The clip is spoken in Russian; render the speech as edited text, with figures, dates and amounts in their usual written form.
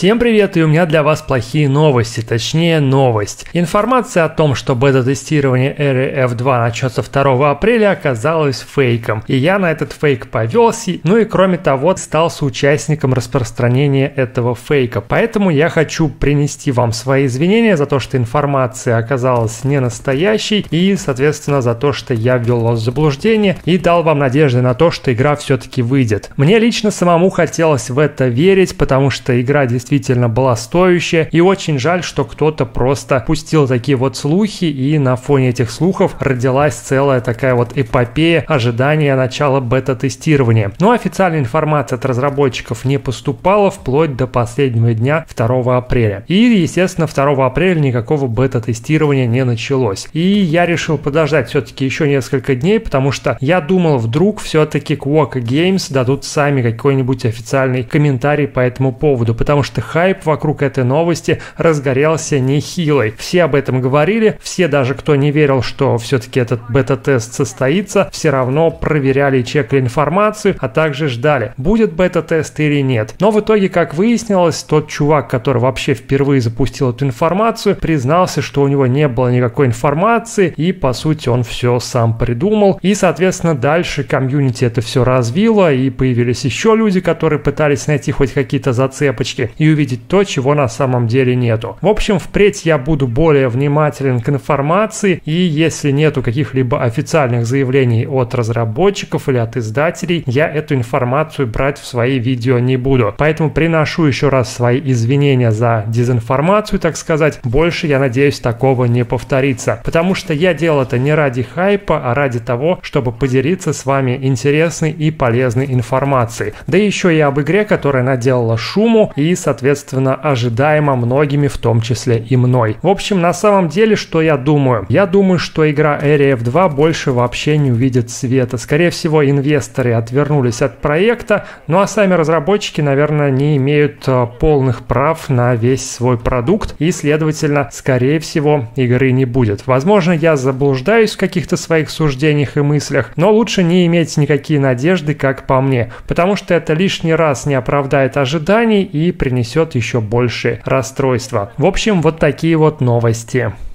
Всем привет, и у меня для вас плохие новости, точнее новость. Информация о том, что бета-тестирование Area F2 начнется 2 апреля, оказалась фейком. И я на этот фейк повелся, ну и кроме того, стал соучастником распространения этого фейка. Поэтому я хочу принести вам свои извинения за то, что информация оказалась не настоящей, и, соответственно, за то, что я ввел вас в заблуждение и дал вам надежды на то, что игра все-таки выйдет. Мне лично самому хотелось в это верить, потому что игра действительно была стоящая, и очень жаль, что кто-то просто пустил такие вот слухи, и на фоне этих слухов родилась целая такая вот эпопея ожидания начала бета-тестирования. Но официальная информация от разработчиков не поступала вплоть до последнего дня 2 апреля. И, естественно, 2 апреля никакого бета-тестирования не началось. И я решил подождать все-таки еще несколько дней, потому что я думал, вдруг все-таки Quokka Games дадут сами какой-нибудь официальный комментарий по этому поводу, потому что хайп вокруг этой новости разгорелся нехилый. Все об этом говорили, все, даже кто не верил, что все-таки этот бета-тест состоится, все равно проверяли и чекали информацию, а также ждали, будет бета-тест или нет. Но в итоге, как выяснилось, тот чувак, который вообще впервые запустил эту информацию, признался, что у него не было никакой информации, и по сути он все сам придумал. И, соответственно, дальше комьюнити это все развило, и появились еще люди, которые пытались найти хоть какие-то зацепочки и увидеть то, чего на самом деле нету. В общем, впредь я буду более внимателен к информации, и если нету каких-либо официальных заявлений от разработчиков или от издателей, я эту информацию брать в свои видео не буду. Поэтому приношу еще раз свои извинения за дезинформацию, так сказать. Больше, я надеюсь, такого не повторится. Потому что я делал это не ради хайпа, а ради того, чтобы поделиться с вами интересной и полезной информацией. Да еще и об игре, которая наделала шуму и, соответственно, ожидаемо многими, в том числе и мной. В общем, на самом деле, что я думаю? Я думаю, что игра Area F2 больше вообще не увидит света. Скорее всего, инвесторы отвернулись от проекта, ну а сами разработчики, наверное, не имеют полных прав на весь свой продукт, и, следовательно, скорее всего, игры не будет. Возможно, я заблуждаюсь в каких-то своих суждениях и мыслях, но лучше не иметь никакие надежды, как по мне, потому что это лишний раз не оправдает ожиданий и принесет еще больше расстройства. В общем, вот такие вот новости.